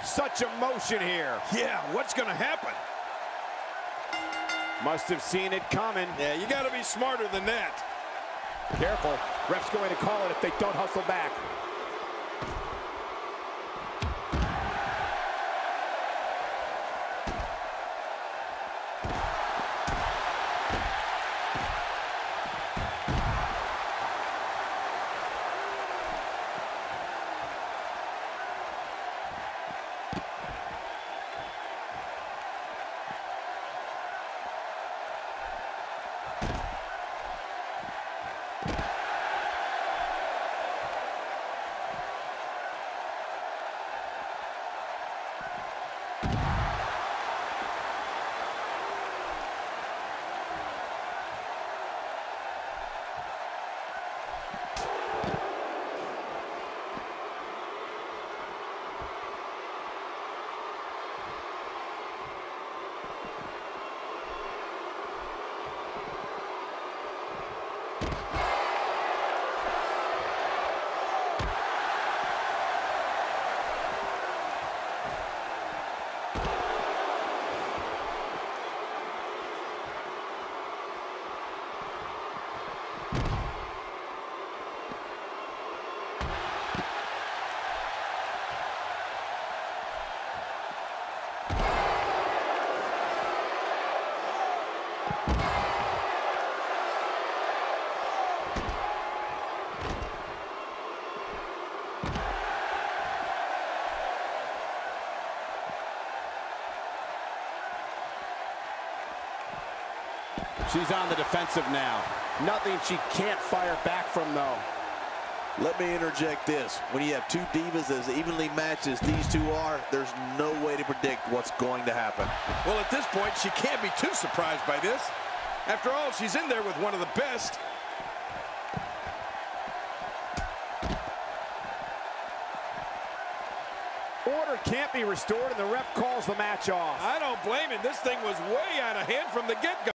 Such emotion here. Yeah, what's going to happen? Must have seen it coming. Yeah, you got to be smarter than that. Careful. Ref's going to call it if they don't hustle back. She's on the defensive now. Nothing she can't fire back from, though. Let me interject this. When you have two divas as evenly matched as these two are, there's no way to predict what's going to happen. Well, at this point, she can't be too surprised by this. After all, she's in there with one of the best. Order can't be restored, and the ref calls the match off. I don't blame him. This thing was way out of hand from the get-go.